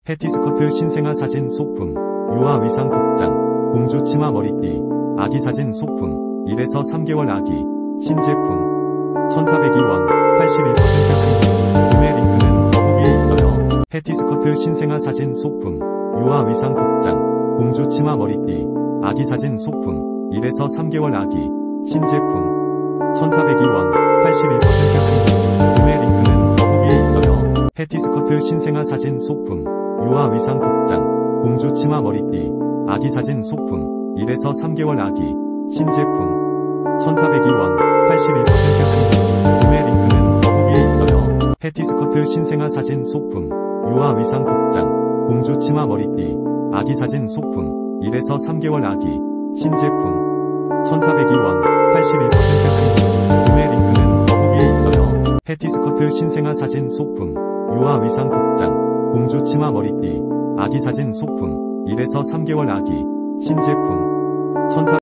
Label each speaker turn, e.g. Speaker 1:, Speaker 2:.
Speaker 1: 패티스커트 신생아 사진 소품, 유아 위상 복장, 공주 치마 머리띠, 아기 사진 소품, 1에서 3개월 아기, 신제품, 1402원, 81% 할인, 구매 링크는 더보기에 있어요. 패티스커트 신생아 사진 소품, 유아 위상 복장, 공주 치마 머리띠, 아기 사진 소품, 1에서 3개월 아기, 신제품, 1402원, 81% 할인, 구매 링크는 더보기에 있어요. 패티스커트 신생아 사진 소품, 유아 위상 복장, 공주 치마 머리띠, 아기 사진 소품, 1에서 3개월 아기, 신제품, 1402원, 81% 할인, 구매 링크는 더보기에 있어요. 패티스커트 신생아 사진 소품, 유아 위상 복장, 공주 치마 머리띠, 아기 사진 소품, 1에서 3개월 아기, 신제품, 1402원, 81% 할인, 구매 링크는 더보기에 있어요. 패티스커트 신생아 사진 소품, 유아 위상 복장, 공주 치마 머리띠, 아기 사진 소품, 1에서 3개월 아기, 신제품, 1400